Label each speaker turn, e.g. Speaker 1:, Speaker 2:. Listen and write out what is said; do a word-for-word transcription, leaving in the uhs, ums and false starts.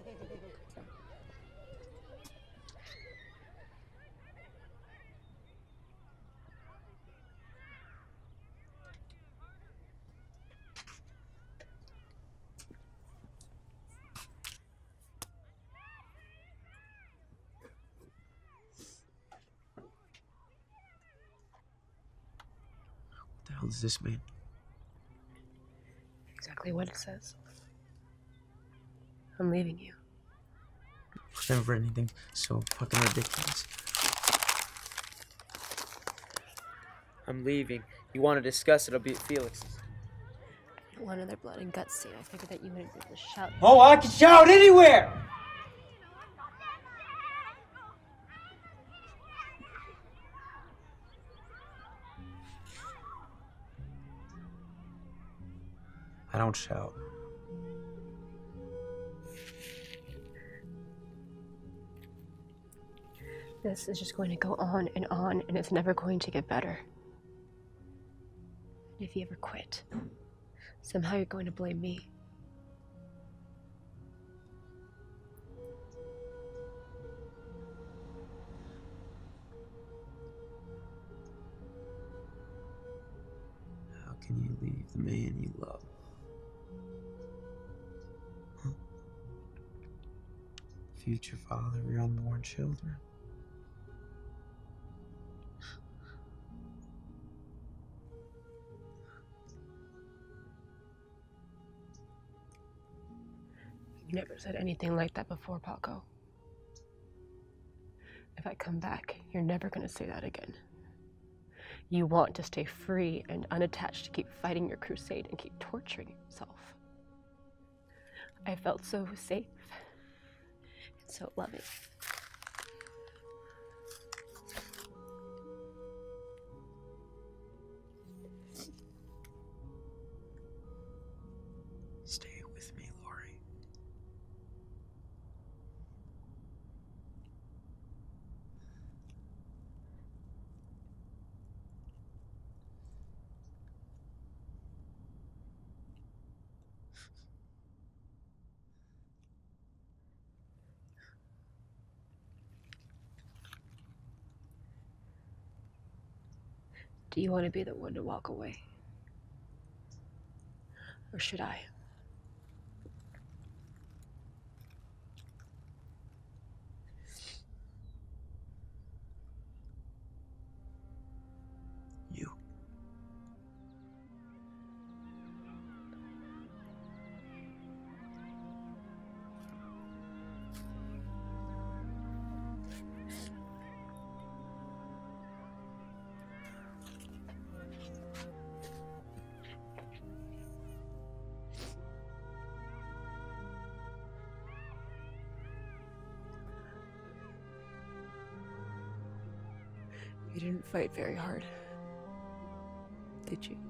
Speaker 1: What the hell does this mean?
Speaker 2: Exactly what it says. I'm leaving you.
Speaker 1: I've never read anything so fucking ridiculous. I'm leaving. You want to discuss it, it'll be at Felix's.
Speaker 2: I didn't want another blood and guts scene. I figured that you wouldn't be able to shout.
Speaker 3: Oh, I can shout anywhere!
Speaker 1: I don't shout.
Speaker 2: This is just going to go on and on, and it's never going to get better. And if you ever quit, somehow you're going to blame me.
Speaker 1: How can you leave the man you love? Huh? Future father of your unborn children?
Speaker 2: You've never said anything like that before, Paco. If I come back, you're never going to say that again. You want to stay free and unattached to keep fighting your crusade and keep torturing yourself. I felt so safe and so loving.
Speaker 1: Stay with me, Lori.
Speaker 2: Do you want to be the one to walk away? Or should I?
Speaker 1: You.
Speaker 2: You didn't fight very hard, did you?